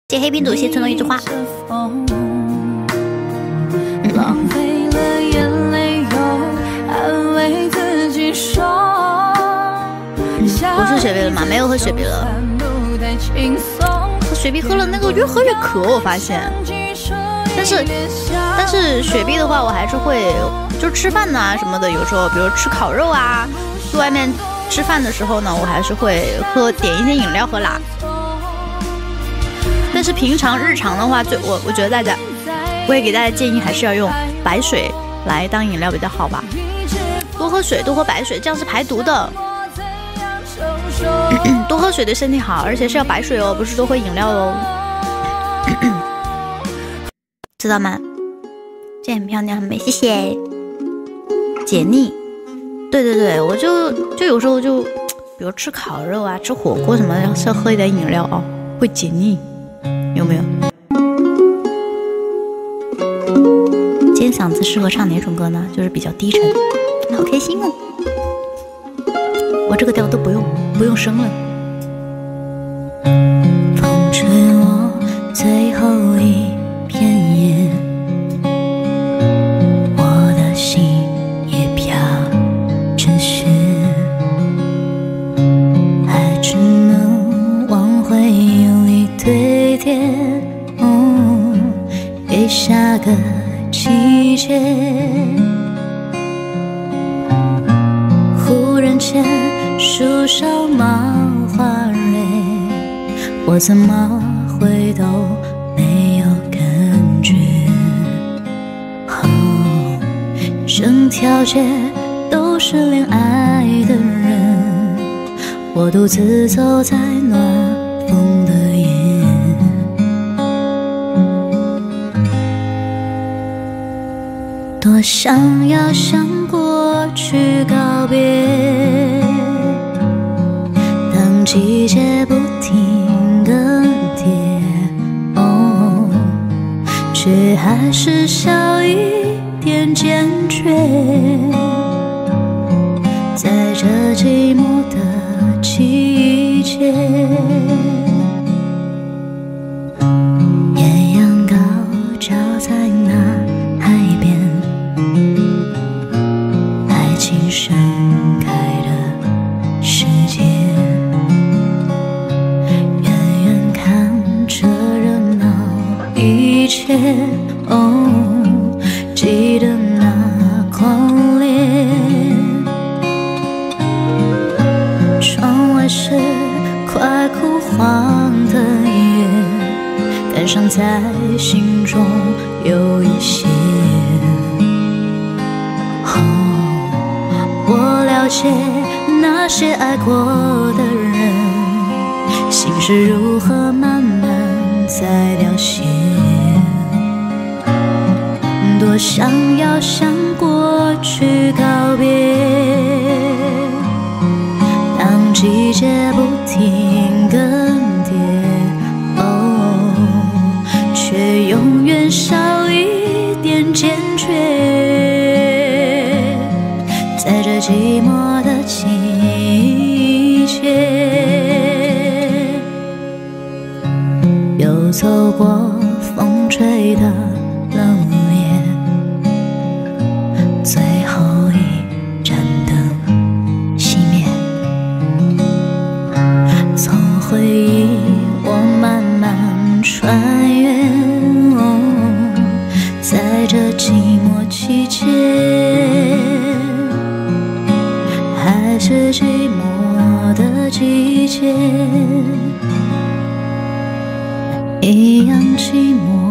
谢黑冰毒，谢村东一枝花。不是雪碧了吗？没有喝雪碧了。雪碧喝了那个越喝越渴，我发现。但是雪碧的话，我还是会就吃饭呐什么的，有时候比如吃烤肉啊，去外面吃饭的时候呢，我还是会点一些饮料喝啦。但是平常日常的话，我觉得我也给大家建议，还是要用白水来当饮料比较好吧。多喝水，多喝白水，这样是排毒的。多喝水对身体好，而且是要白水哦，不是多喝饮料哦。知道吗？这很漂亮，很美，谢谢。解腻，对，我就有时候就，比如吃烤肉啊，吃火锅什么的，是要喝一点饮料哦，会解腻，有没有？今天嗓子适合唱哪种歌呢？就是比较低沉，好开心哦。我这个调都不用升了。 风吹落最后一片叶，我的心也飘着雪，还只能往回忆里堆叠，给下个季节。忽然间树上冒花蕊，我怎么会都没有感觉。整条街都是恋爱的人，我独自走在暖风的夜。多想要向过去告别，当季节不停更迭，却还是少一点坚决。在这寂寞的季节，艳阳高照在那海边，爱情盛开的世界，远远看着热闹一切，记得那狂烈。窗外是快枯黄的叶，感伤在心中有一些。我了解那些爱过的人，心是如何慢慢在凋谢。多想要向过去告别，当季节不停更迭，却永远少一点坚决。在这寂寞的季节，又走过风吹的冷冽，最后一盏灯熄灭，从回忆我慢慢穿越，在这寂寞季节，还是寂寞的季节，一样寂寞。